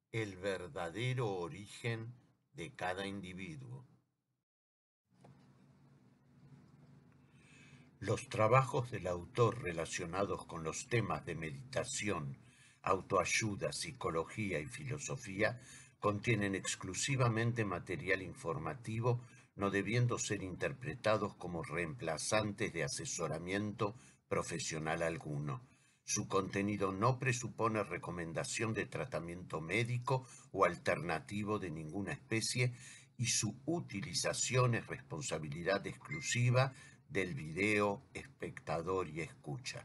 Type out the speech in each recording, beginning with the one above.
El verdadero origen de cada individuo. Los trabajos del autor relacionados con los temas de meditación, autoayuda, psicología y filosofía contienen exclusivamente material informativo, no debiendo ser interpretados como reemplazantes de asesoramiento profesional alguno. Su contenido no presupone recomendación de tratamiento médico o alternativo de ninguna especie y su utilización es responsabilidad exclusiva del video, espectador y escucha.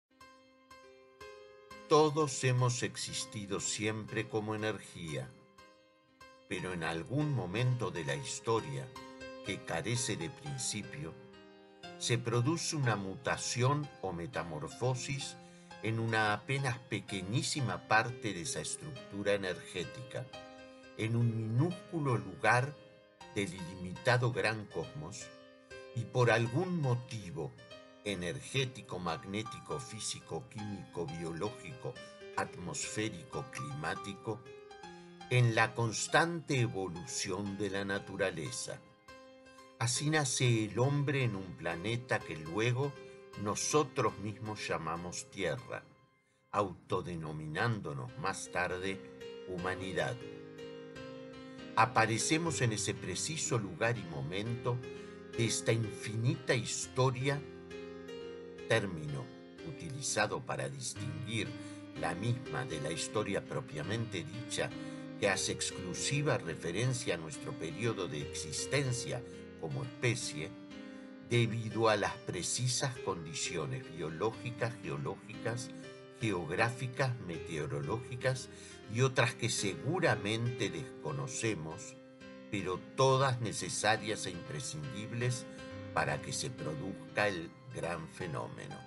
Todos hemos existido siempre como energía, pero en algún momento de la historia que carece de principio, se produce una mutación o metamorfosis en una apenas pequeñísima parte de esa estructura energética, en un minúsculo lugar del ilimitado gran cosmos, y por algún motivo energético, magnético, físico, químico, biológico, atmosférico, climático, en la constante evolución de la naturaleza. Así nace el hombre en un planeta que luego nosotros mismos llamamos Tierra, autodenominándonos más tarde humanidad. Aparecemos en ese preciso lugar y momento de esta infinita historia, término utilizado para distinguir la misma de la historia propiamente dicha, que hace exclusiva referencia a nuestro periodo de existencia como especie, debido a las precisas condiciones biológicas, geológicas, geográficas, meteorológicas y otras que seguramente desconocemos, pero todas necesarias e imprescindibles para que se produzca el gran fenómeno.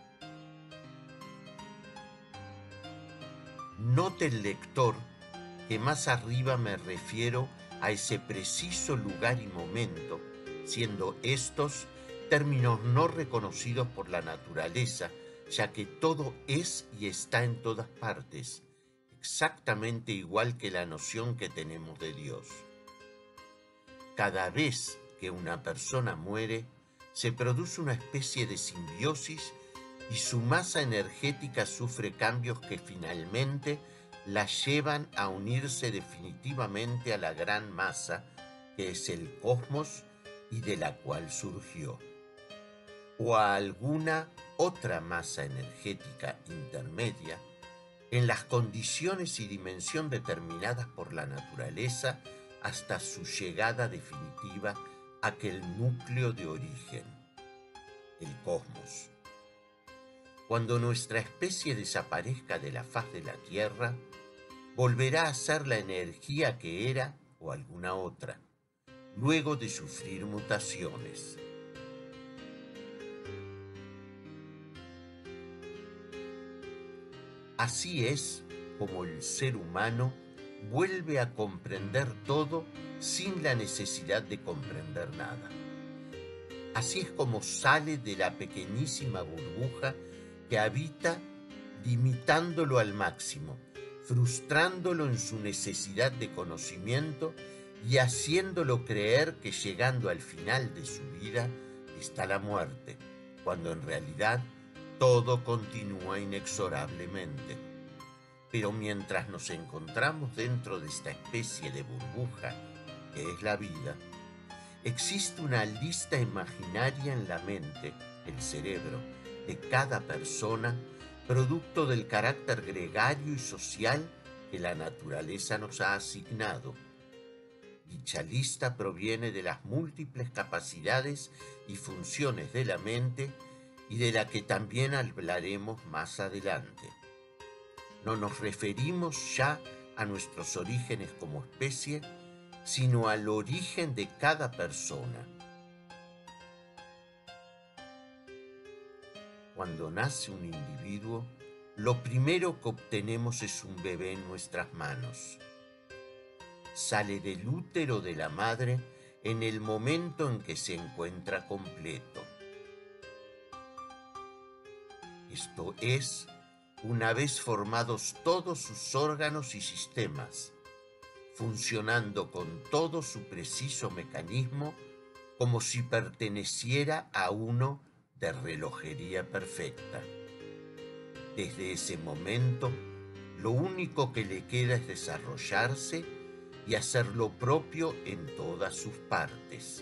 Note el lector que más arriba me refiero a ese preciso lugar y momento, siendo estos términos no reconocidos por la naturaleza, ya que todo es y está en todas partes, exactamente igual que la noción que tenemos de Dios. Cada vez que una persona muere, se produce una especie de simbiosis y su masa energética sufre cambios que finalmente la llevan a unirse definitivamente a la gran masa que es el cosmos y de la cual surgió, o a alguna otra masa energética intermedia en las condiciones y dimensión determinadas por la naturaleza hasta su llegada definitiva a aquel núcleo de origen, el cosmos. Cuando nuestra especie desaparezca de la faz de la Tierra, volverá a ser la energía que era o alguna otra, luego de sufrir mutaciones. Así es como el ser humano vuelve a comprender todo sin la necesidad de comprender nada. Así es como sale de la pequeñísima burbuja que habita, limitándolo al máximo, frustrándolo en su necesidad de conocimiento y haciéndolo creer que llegando al final de su vida está la muerte, cuando en realidad todo continúa inexorablemente. Pero mientras nos encontramos dentro de esta especie de burbuja que es la vida, existe una lista imaginaria en la mente, el cerebro, de cada persona, producto del carácter gregario y social que la naturaleza nos ha asignado. Dicha lista proviene de las múltiples capacidades y funciones de la mente y de la que también hablaremos más adelante. No nos referimos ya a nuestros orígenes como especie, sino al origen de cada persona. Cuando nace un individuo, lo primero que obtenemos es un bebé en nuestras manos. Sale del útero de la madre en el momento en que se encuentra completo. Esto es, una vez formados todos sus órganos y sistemas, funcionando con todo su preciso mecanismo como si perteneciera a uno de relojería perfecta. Desde ese momento, lo único que le queda es desarrollarse y hacer lo propio en todas sus partes.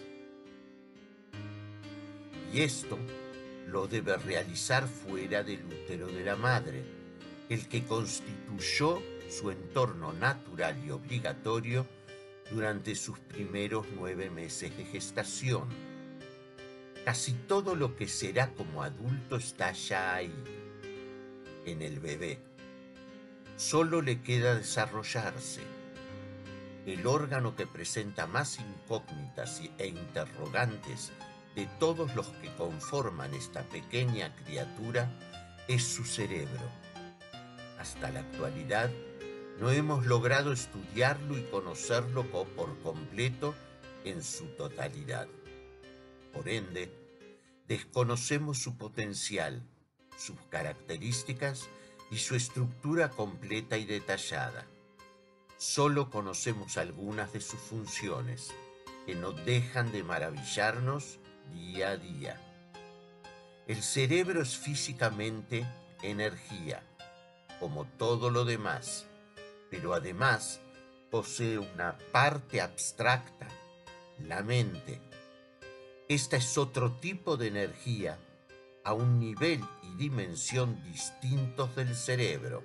Y esto lo debe realizar fuera del útero de la madre, el que constituyó su entorno natural y obligatorio durante sus primeros 9 meses de gestación. Casi todo lo que será como adulto está ya ahí, en el bebé. Solo le queda desarrollarse. El órgano que presenta más incógnitas e interrogantes de todos los que conforman esta pequeña criatura es su cerebro. Hasta la actualidad no hemos logrado estudiarlo y conocerlo por completo en su totalidad. Por ende, desconocemos su potencial, sus características y su estructura completa y detallada. Solo conocemos algunas de sus funciones, que no dejan de maravillarnos día a día. El cerebro es físicamente energía, como todo lo demás, pero además posee una parte abstracta, la mente. Esta es otro tipo de energía a un nivel y dimensión distintos del cerebro.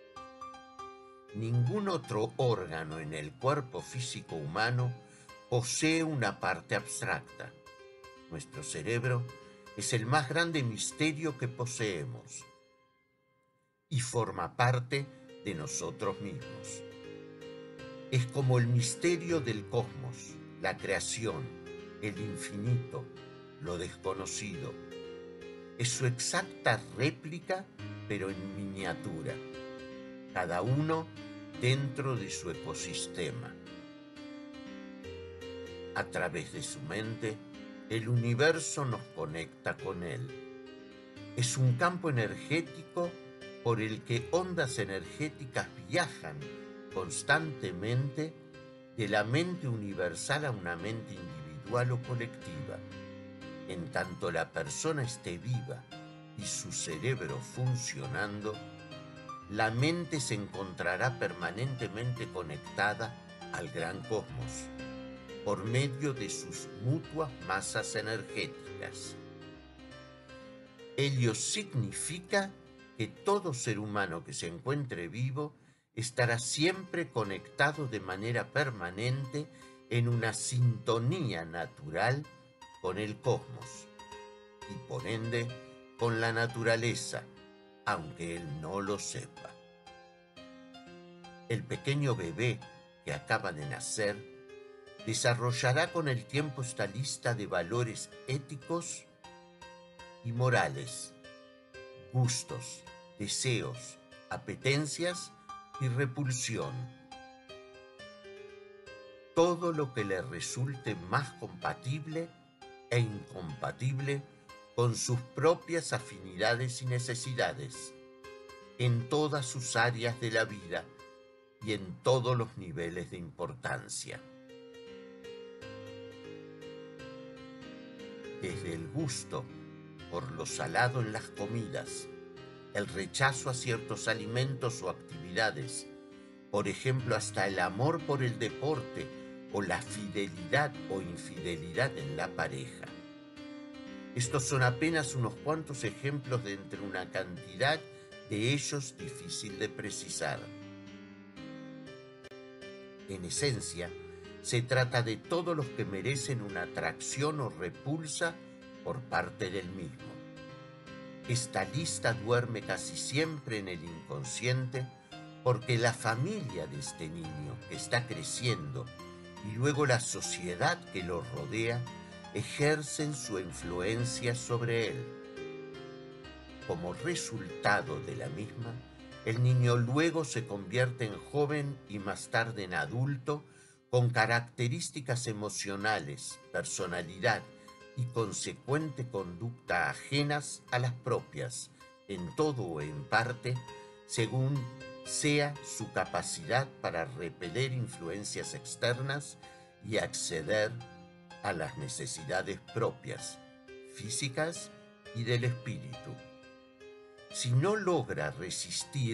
Ningún otro órgano en el cuerpo físico humano posee una parte abstracta. Nuestro cerebro es el más grande misterio que poseemos y forma parte de nosotros mismos. Es como el misterio del cosmos, la creación, el infinito, lo desconocido. Es su exacta réplica, pero en miniatura, cada uno dentro de su ecosistema. A través de su mente, el universo nos conecta con él. Es un campo energético por el que ondas energéticas viajan constantemente de la mente universal a una mente individual o colectiva. En tanto la persona esté viva y su cerebro funcionando, la mente se encontrará permanentemente conectada al gran cosmos por medio de sus mutuas masas energéticas. Ello significa que todo ser humano que se encuentre vivo estará siempre conectado de manera permanente en una sintonía natural con el cosmos y por ende con la naturaleza, aunque él no lo sepa. El pequeño bebé que acaba de nacer desarrollará con el tiempo esta lista de valores éticos y morales, gustos, deseos, apetencias y repulsión. Todo lo que le resulte más compatible e incompatible con sus propias afinidades y necesidades, en todas sus áreas de la vida y en todos los niveles de importancia. Desde el gusto por lo salado en las comidas, el rechazo a ciertos alimentos o actividades, por ejemplo, hasta el amor por el deporte o la fidelidad o infidelidad en la pareja. Estos son apenas unos cuantos ejemplos de entre una cantidad de ellos difícil de precisar. En esencia, se trata de todos los que merecen una atracción o repulsa por parte del mismo. Esta lista duerme casi siempre en el inconsciente porque la familia de este niño que está creciendo y luego la sociedad que lo rodea ejercen su influencia sobre él. Como resultado de la misma, el niño luego se convierte en joven y más tarde en adulto con características emocionales, personalidad y consecuente conducta ajenas a las propias, en todo o en parte, según sea su capacidad para repeler influencias externas y acceder a las necesidades propias, físicas y del espíritu. Si no logra resistir,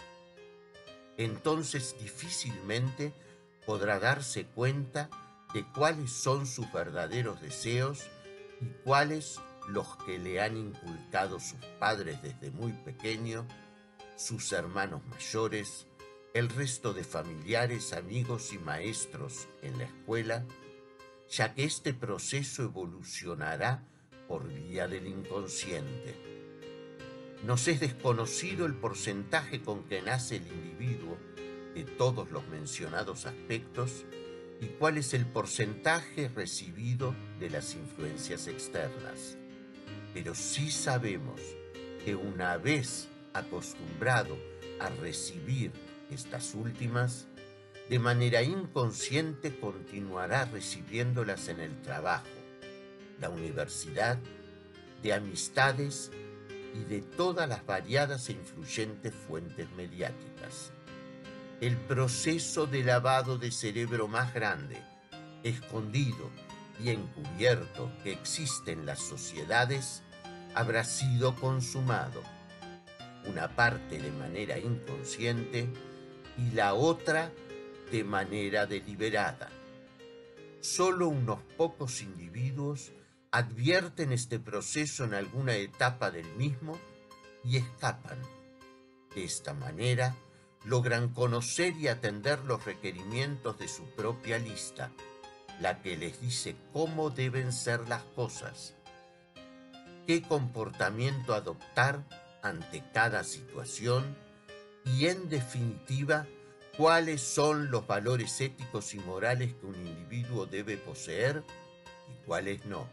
entonces difícilmente podrá darse cuenta de cuáles son sus verdaderos deseos y cuáles los que le han inculcado sus padres desde muy pequeño, sus hermanos mayores, el resto de familiares, amigos y maestros en la escuela, ya que este proceso evolucionará por vía del inconsciente. Nos es desconocido el porcentaje con que nace el individuo de todos los mencionados aspectos y cuál es el porcentaje recibido de las influencias externas. Pero sí sabemos que una vez acostumbrado a recibir estas últimas, de manera inconsciente continuará recibiéndolas en el trabajo, la universidad, de amistades y de todas las variadas e influyentes fuentes mediáticas. El proceso de lavado de cerebro más grande, escondido y encubierto que existe en las sociedades habrá sido consumado, una parte de manera inconsciente y la otra de manera deliberada. Solo unos pocos individuos advierten este proceso en alguna etapa del mismo y escapan. De esta manera, logran conocer y atender los requerimientos de su propia lista, la que les dice cómo deben ser las cosas, qué comportamiento adoptar ante cada situación y, en definitiva, cuáles son los valores éticos y morales que un individuo debe poseer y cuáles no.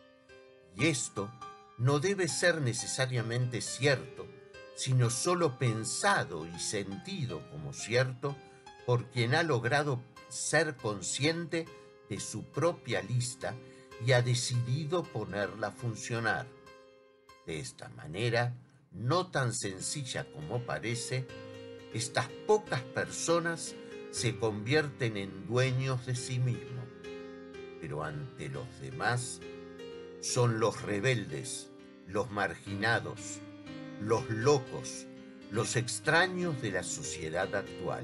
Y esto no debe ser necesariamente cierto, sino solo pensado y sentido como cierto por quien ha logrado ser consciente de su propia lista y ha decidido ponerla a funcionar. De esta manera, no tan sencilla como parece, estas pocas personas se convierten en dueños de sí mismos, pero ante los demás son los rebeldes, los marginados, los locos, los extraños de la sociedad actual,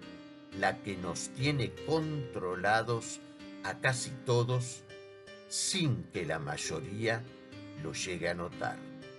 la que nos tiene controlados a casi todos sin que la mayoría lo llegue a notar.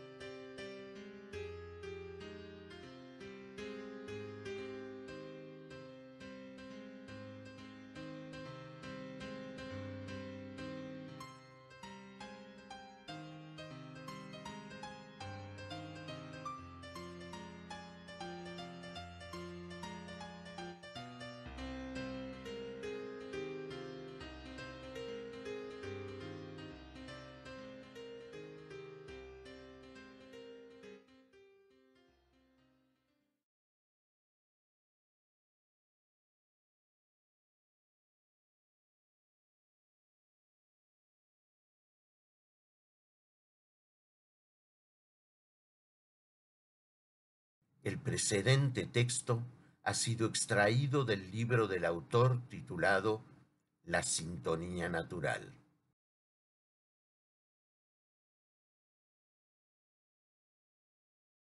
El precedente texto ha sido extraído del libro del autor titulado La sintonía natural.